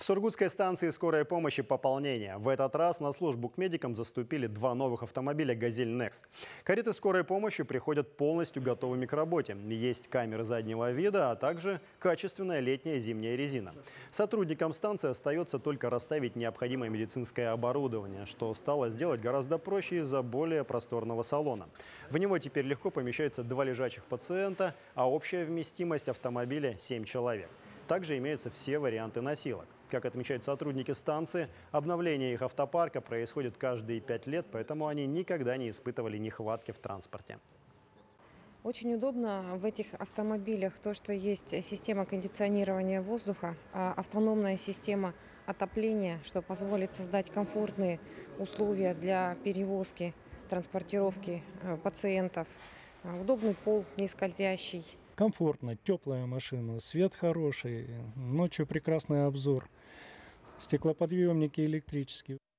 В Сургутской станции скорой помощи пополнение. В этот раз на службу к медикам заступили два новых автомобиля «Газель Некс». Кареты скорой помощи приходят полностью готовыми к работе. Есть камеры заднего вида, а также качественная летняя зимняя резина. Сотрудникам станции остается только расставить необходимое медицинское оборудование, что стало сделать гораздо проще из-за более просторного салона. В него теперь легко помещаются два лежачих пациента, а общая вместимость автомобиля 7 человек. Также имеются все варианты носилок. Как отмечают сотрудники станции, обновление их автопарка происходит каждые 5 лет, поэтому они никогда не испытывали нехватки в транспорте. Очень удобно в этих автомобилях то, что есть система кондиционирования воздуха, автономная система отопления, что позволит создать комфортные условия для перевозки, транспортировки пациентов, удобный пол, не скользящий. Комфортно, теплая машина, свет хороший, ночью прекрасный обзор, стеклоподъемники электрические.